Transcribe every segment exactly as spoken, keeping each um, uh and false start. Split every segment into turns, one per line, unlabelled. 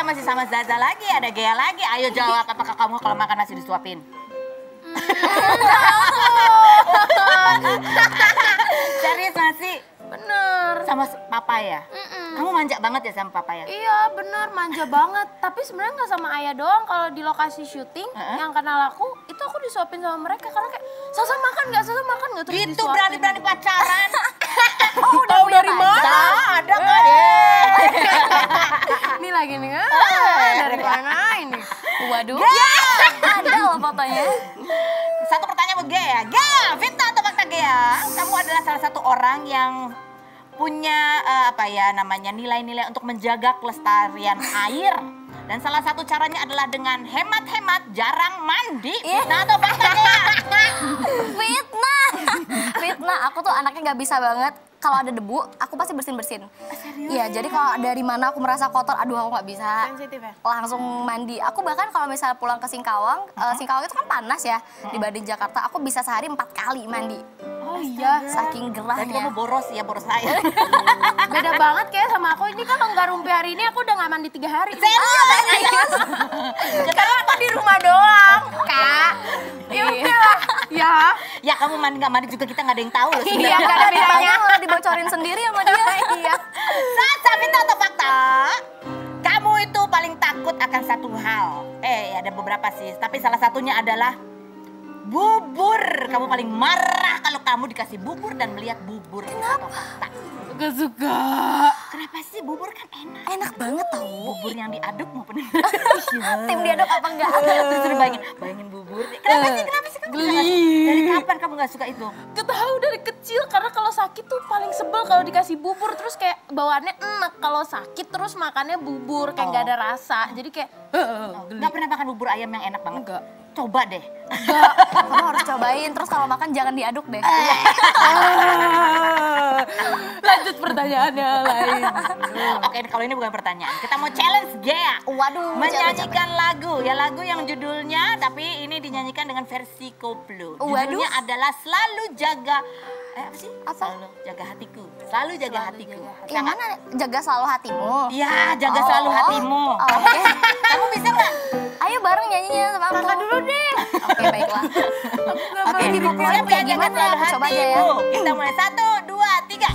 masih sama Zaza lagi, ada Gea lagi. Ayo jawab, apakah kamu kalau makan nasi disuapin? Serius nasi?
Bener.
Sama papa ya?
Mm-mm.
Kamu manja banget ya sama papa ya?
Iya bener, manja banget. Tapi sebenarnya nggak sama ayah doang. Kalau di lokasi syuting
uh-huh.
yang kenal aku, itu aku disuapin sama mereka. Karena kayak, Sasa makan nggak, Sasa makan nggak, terus
Gitu
disuapin.
berani-berani pacaran.
Oh udah
Tahu
punya
dari
pacar?
mana? Ada kan?
Ini lagi nih, ah, dari mana ini? Waduh, ya, ada loh fotonya.
Satu pertanyaan buat Gea. Gea, Vita atau fakta Gea? Kamu adalah salah satu orang yang punya uh, apa ya namanya nilai-nilai untuk menjaga kelestarian air. Dan salah satu caranya adalah dengan hemat-hemat, jarang mandi. Fitnah atau fakta Gea?
Fitnah. Fitnah, aku tuh anaknya nggak bisa banget. Kalau ada debu, aku pasti bersin-bersin. Iya, jadi kalau dari mana aku merasa kotor, aduh aku nggak bisa.
Sensitif ya?
Langsung mandi. Aku bahkan kalau misalnya pulang ke Singkawang, uh, Singkawang itu kan panas ya dibanding Jakarta. Aku bisa sehari empat kali mandi.
Oh iya.
Saking
Berarti kamu
gerahnya.
boros ya, boros saya.
Beda banget kayak sama aku. Ini kalau nggak rumpi hari ini, aku udah nggak mandi tiga hari.
Serius?
Karena aku di rumah doang, Kak. Ya udahlah. Ya.
Ya kamu mandi nggak mandi juga kita nggak ada yang tahu loh
Iya,
sebenarnya.
nggak ada bedanya.
Malah dibocorin sendiri sama dia.
Iya.
Sasa, Vita atau fakta? Kamu itu paling takut akan satu hal. Eh, ada beberapa sih. Tapi salah satunya adalah bubur. Kamu paling marah kalau kamu dikasih bubur dan melihat bubur. Kenapa? Atau fakta?
Gak suka.
Kenapa sih bubur kan enak?
Enak banget tau.
Bubur yang diaduk maupun yang
Tim diaduk apa enggak?
Terus suruh bayangin, bayangin bubur. Kenapa sih? Kenapa sih kamu nggak suka?
Geli.
Dari kapan kamu nggak suka itu?
Gak tahu dari kecil karena kalau sakit tuh paling sebel kalau dikasih bubur terus kayak bawaannya enak. Kalau sakit terus makannya bubur kayak nggak
Oh.
ada rasa. Jadi kayak
Nggak pernah makan bubur ayam yang enak banget?
Enggak.
Coba deh.
Kamu harus cobain, terus kalau makan jangan diaduk deh.
lanjut pertanyaannya lain.
Oke, kalau ini bukan pertanyaan. Kita mau challenge Gea.
Waduh,
Menyanyikan lagu. Ya lagu yang judulnya, tapi ini dinyanyikan dengan versi koplo.
Waduh.
Judulnya adalah Selalu Jaga... Eh, apa sih?
Apa?
Selalu Jaga Hatiku. Selalu Jaga
Selalu
Hatiku.
Jaga
Yang mana jaga selalu hatimu?
Iya, jaga
Oh.
selalu hatimu.
Oke.
Kamu bisa nggak?
Ayo bareng nyanyinya sama aku.
Kakak dulu deh.
Oke, baiklah. Oke,
Siap
dipukulin
ya,
kayak
jaga
gimana?
selalu
Aku coba aja ya.
hatimu. Kita mulai satu, dua, tiga.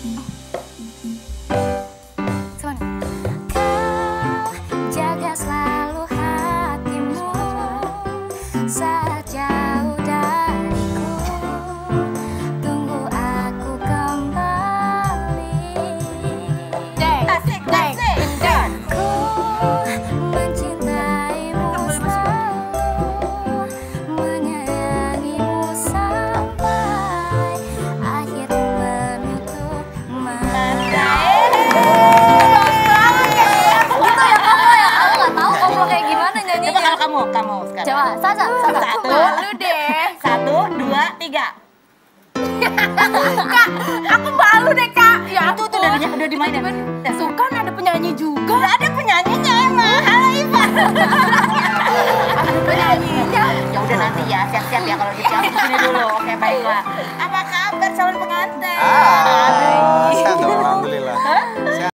Cuman. Kau jaga selalu hatimu saat jauh dariku. Tunggu aku kembali.
Deng.
Asik,
Deng.
asik.
Deng.
Ku mencintaimu selalu, menyayangimu sampai akhir menutup mata. Gitu ya kamu ya? Aku nggak tahu koplo kayak gimana
Coba
nyanyinya.
kalau kamu, kamu sekarang.
Coba, Sasa, Sasa.
Satu,
Malu deh.
satu, dua, tiga.
Kak, aku malu deh kak. Ya
Itu tuh udah, di- udah dimainin.
Suka ada penyanyi juga.
Udah ada penyanyinya emang. Halo Ivan.
Ada penyanyinya.
Ya udah nanti ya, siap-siap ya kalau gitu. Aku sini dulu. Oke, baiklah. Apa kabar calon pengantin?
Ah, sehat dong, alhamdulillah.